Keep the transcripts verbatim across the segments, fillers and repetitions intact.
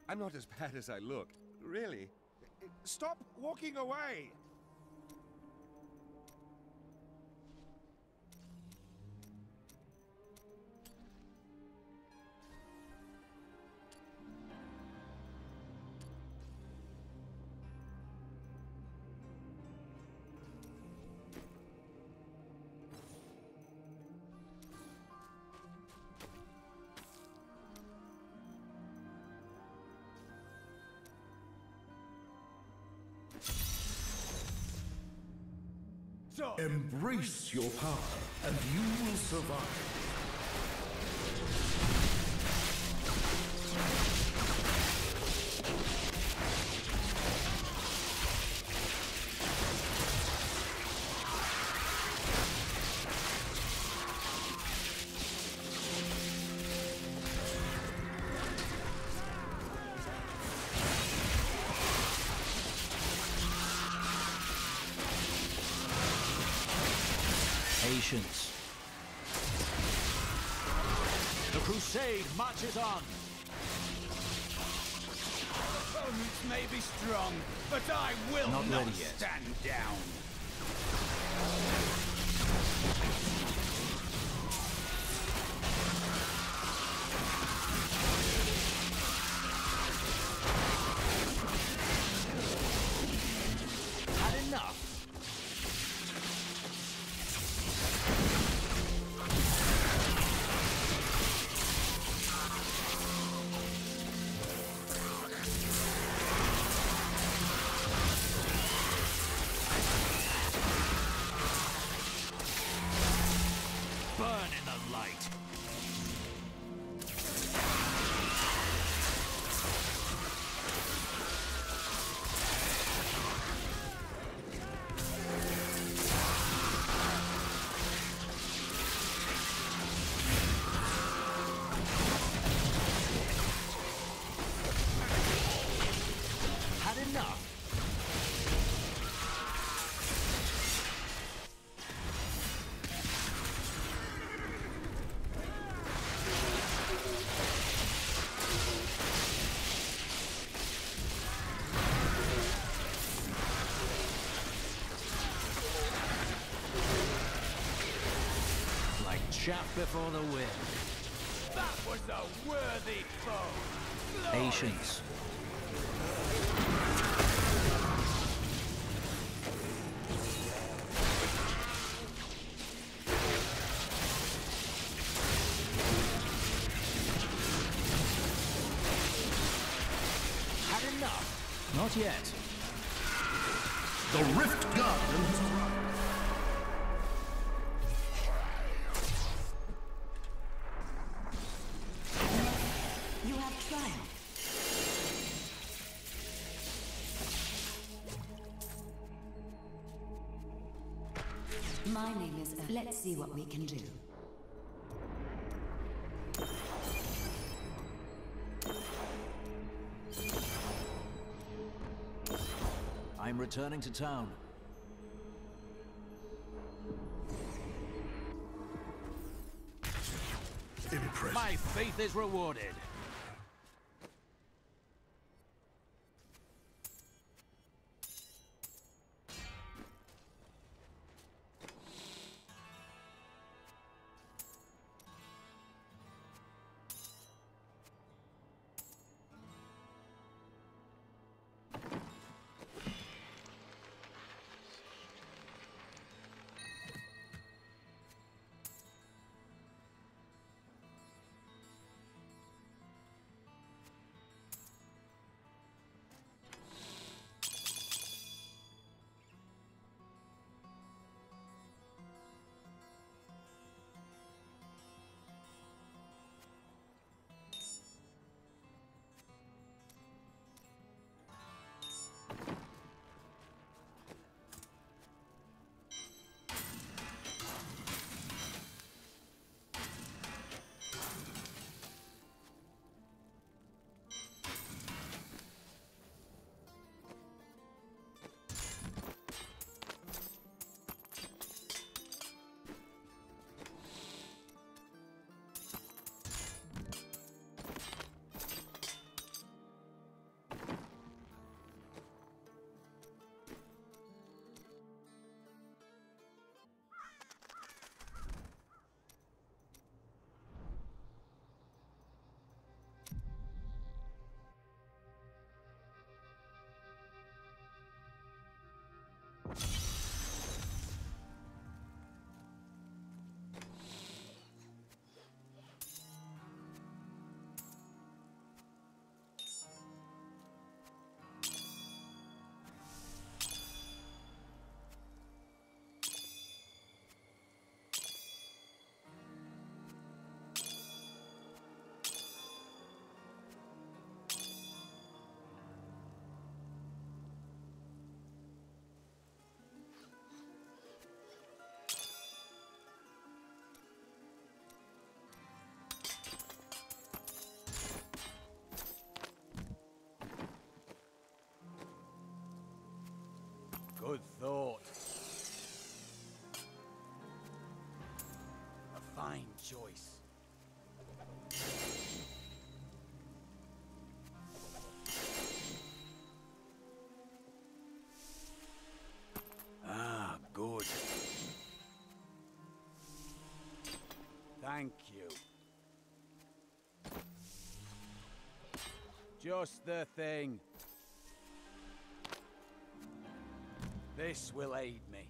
I'm not as bad as I look. Really. Stop walking away! Embrace your power, and you will survive. Patience. The crusade marches on. Opponents may be strong, but I will not, not ready yet. stand down. Had enough. Burn in the light. Had enough. Like chaff before the wind. That was a worthy foe. Glory. Patience. Had enough. Not yet. The Rift Guardian has arrived. You have triumphed. My name is... Let's see what we can do. I'm returning to town. Impressive. My faith is rewarded. choice. Ah, good. Thank you. Just the thing. This will aid me.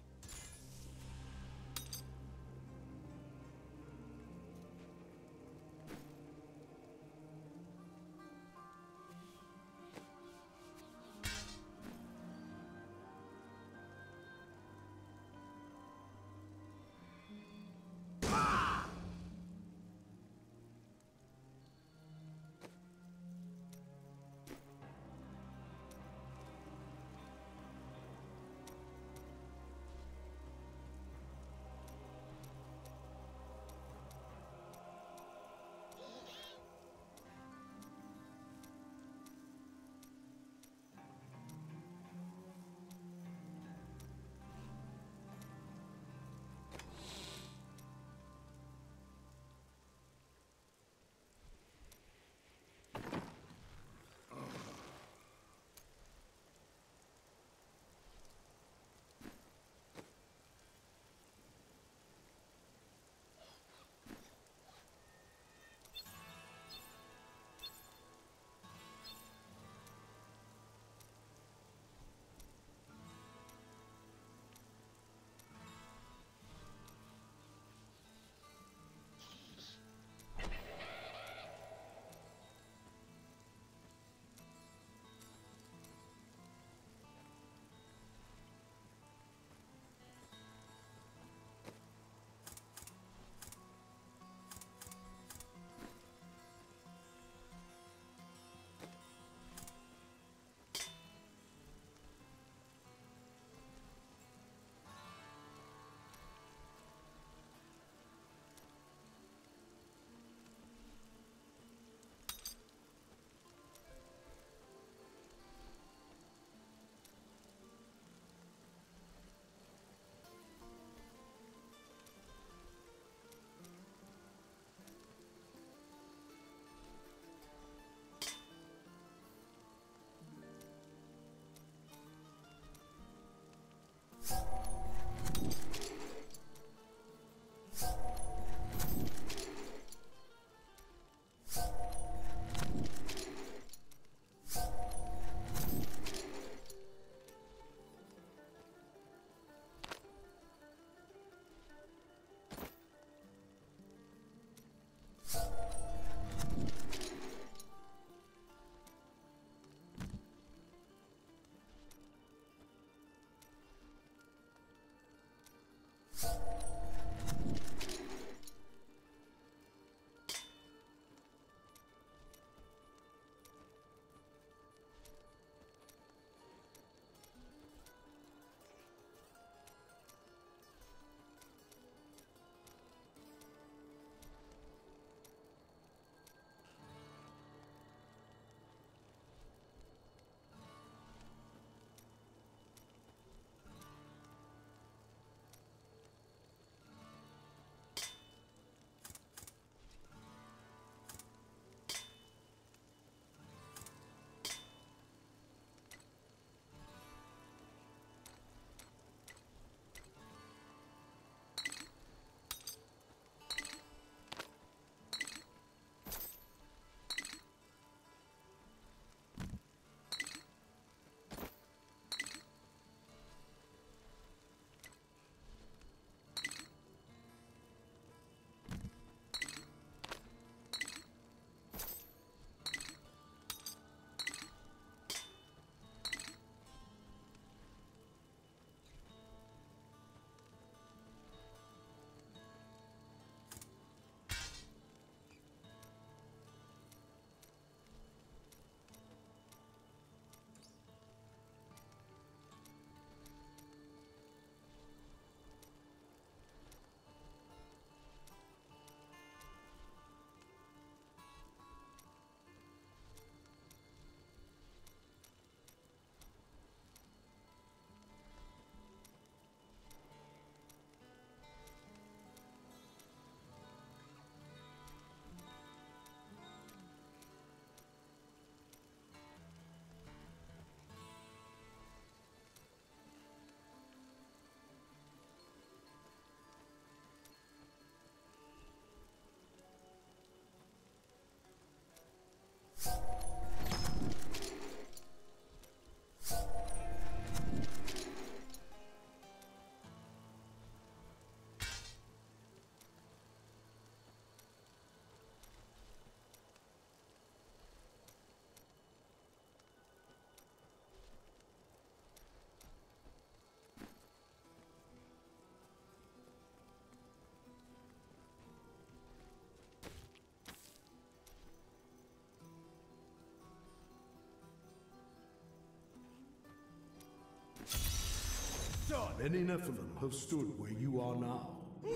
son! Many Nephilim have stood where you are now.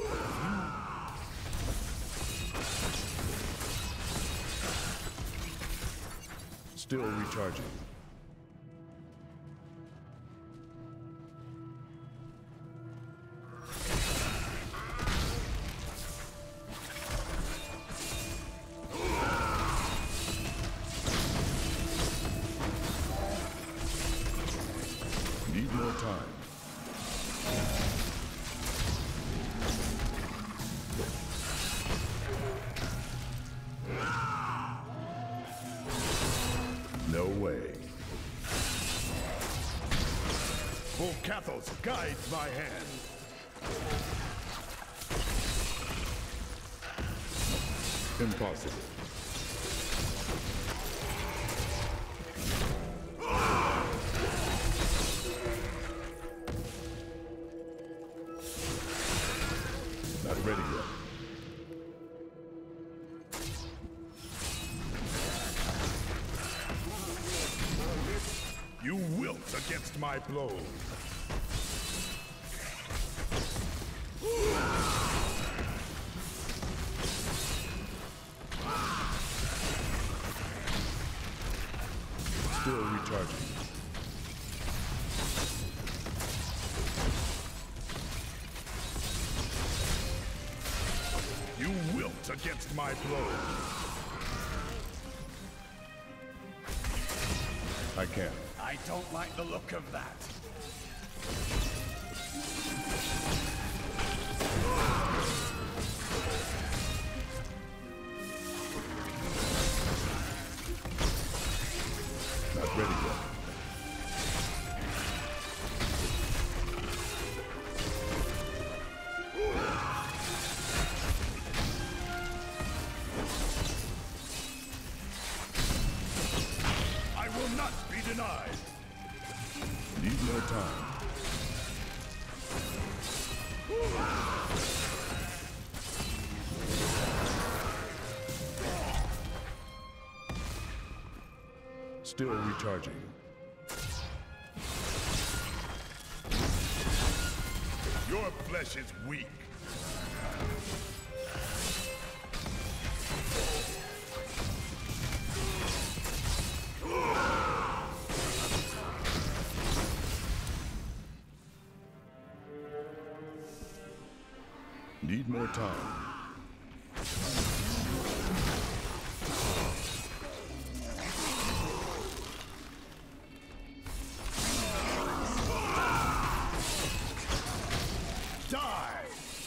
Still recharging. Need more time. No way. Volcathos guides my hand. Impossible. Not ready yet. You wilt against my blows. Still recharging. You wilt against my blows. I can't. I don't like the look of that. Not ready yet. I will not be denied. Need more time. Still recharging. Your flesh is weak. Need more time. Die!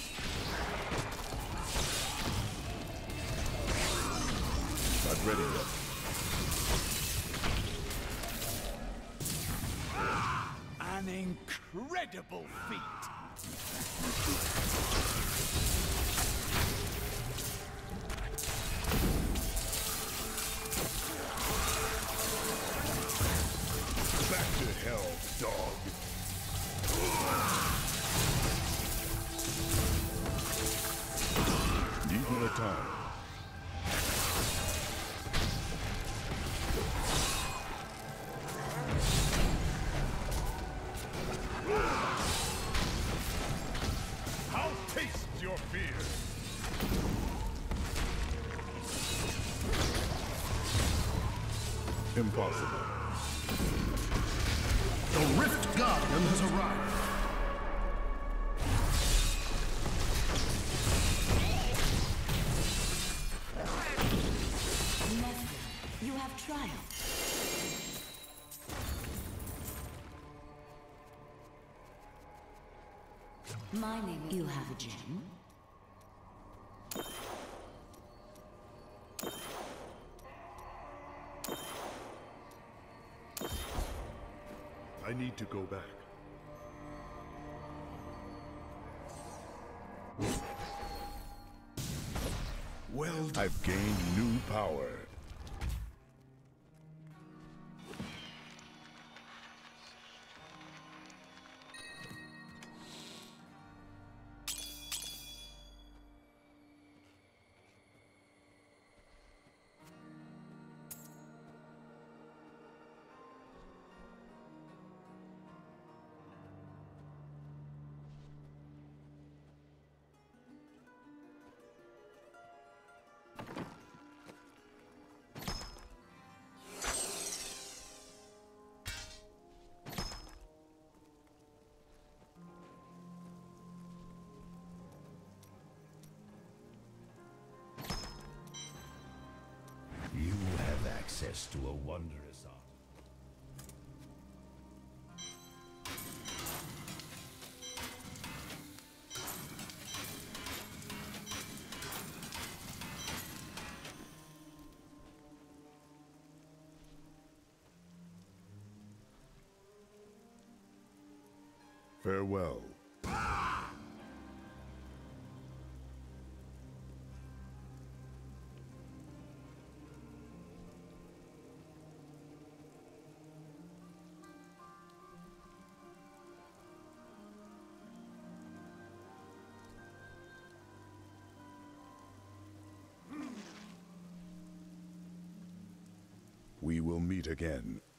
Not ready yet. An incredible feat. Back to hell, dog. Need more time. I'll taste your fear. Impossible. The Rift Guardian has arrived. Nephilim, you have triumphed. My name is... You have a gem? I need to go back. Well done. I've gained new power. witness to a wondrous art. Farewell. We will meet again.